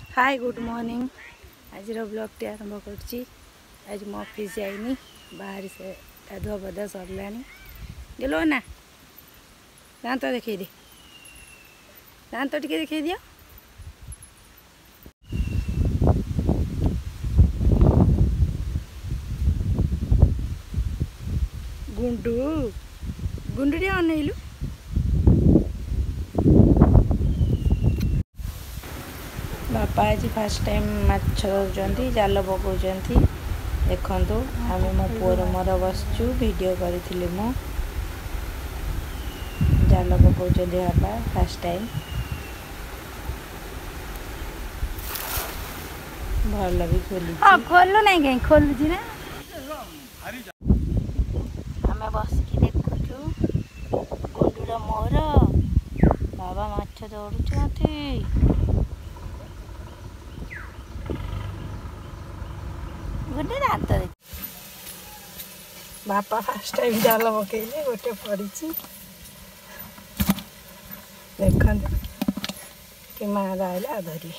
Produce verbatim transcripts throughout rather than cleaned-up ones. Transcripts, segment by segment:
हाय good morning. आज blog टी आरंभ कर आज मो ऑफिस जाइनी बाहर से गाधुआ बधा सरला गेलो ना दांत देखई दे दांत टिके देखई दियो। गुंडू गुंडू टे अनइलु बापा आज फास्ट टाइम माछ धरुचंती जाल पकाउचंती देखंतु आम मो पुअर मोर बसचु वीडियो करी मु जाल पकाउचंती बापा फास्ट टाइम भल भी खोली हां खोलु नहीं कहीं खोलु छी ना आमे बस की देखुचु गुंडूरा मोर बाबा माछ धरुचंती गोटे दांत बापा फास्ट टाइम जाल पकईले गोटे पड़ी देख कि माँ आइला धरी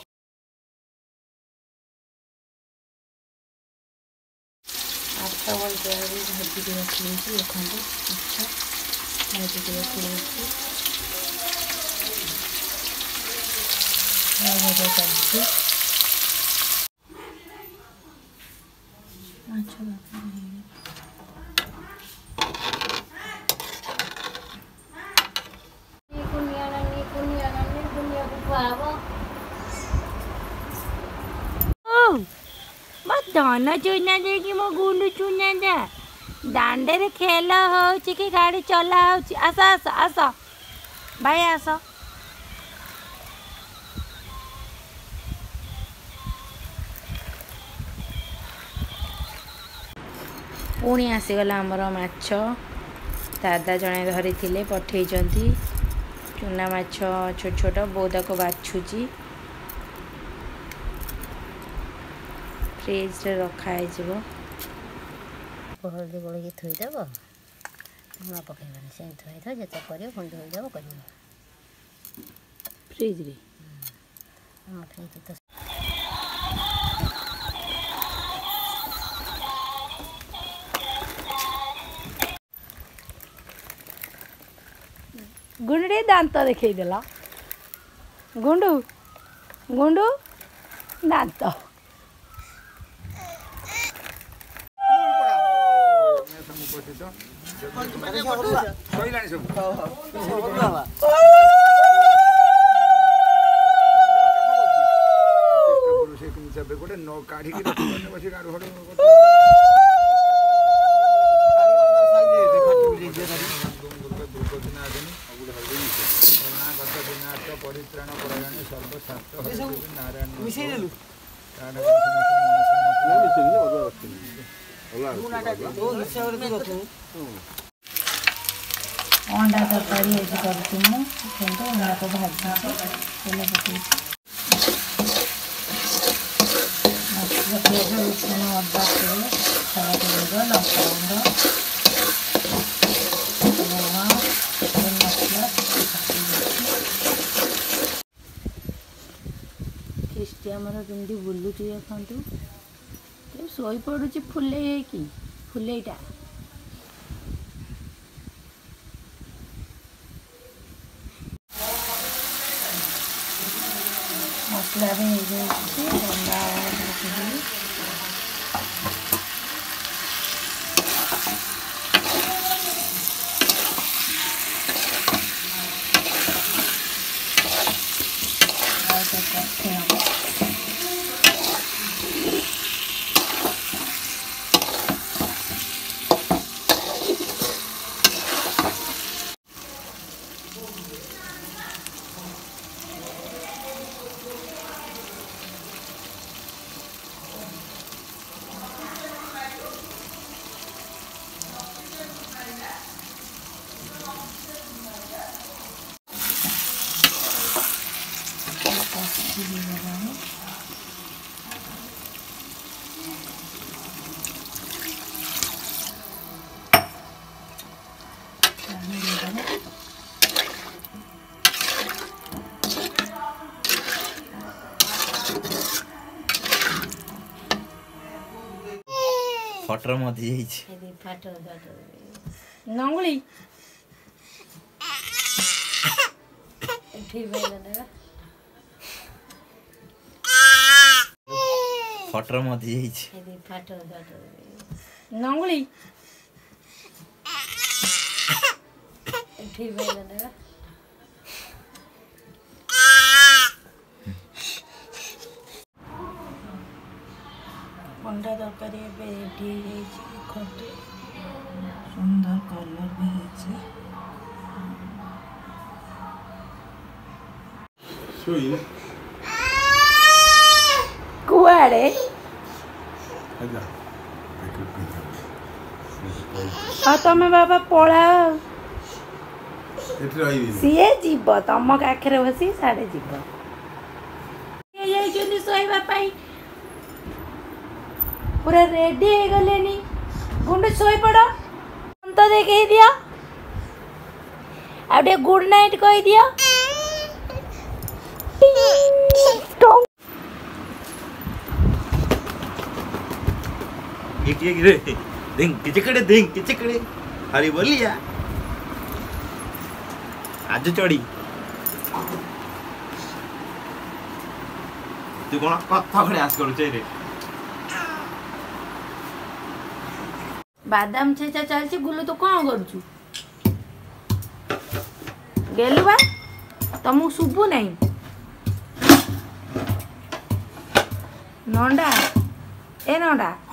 आठ बजे भाजी रखी देखते भाजी रखी भजा चलती अच्छा धन चूना देगी मो गुंडू चूना दे दांडे रे खेल हो कि गाड़ी चला हो आस आस आस भाई आस पुणी आसीगला आमर माछ दादा जड़े धरी थिले पठे चूना माछ छोट छोट बोदा को बाछुची फ्रिज रे रखा है हल्दी गोल थोईदेव लुण पकईबानी से थोईद जो कर धोईदेव कर फ्रिज रे हाँ फ्रिज तो गुंडे दांत देखई देला गुंडू गुंडू दांत गोटे न काढ़ी परित्राण परायण सर्वशास्त्र नारायण अंडा तरकारी कर अंडा को भाजी तेल पकई रसुण अदा तेल हल्दी लंका गुंड लुण मसला ख्रीष्टी आमर केमती बुलूची देखु शोई पड़ुची फुले कि फुलेटा मसला भी अंडा ଫଟୋ ମଧି ଯାଇଛି ଫାଟ ଫାଟ ନଙ୍ଗୁଳି ଠିକ ହେଇଗଲା ଫଟୋ ମଧି ଯାଇଛି ଫାଟ ଫାଟ ନଙ୍ଗୁଳି ଠିକ ହେଇଗଲା अंडा तरकारी एबे रेडी हो देखते सुंदर कलर भी हो कुआड़े तमें बाबा पला सीए जीव तुम पाखे बस साढ़े जीव शोवा पूरा रेडी हो गले गुंडू शोई पड़ तो देखे दिया आउटे गुड नाइट कह दिया एक एक रे दिंग किचकड़े दिंग किचकड़े हरी बोलिया आज चढ़ी तू कौन कथा खड़े आस करू रे बादाम छेचा चलती गुलू तो कौन करू गेलु बा तुमको शुभु नहीं नंडा ए नंडा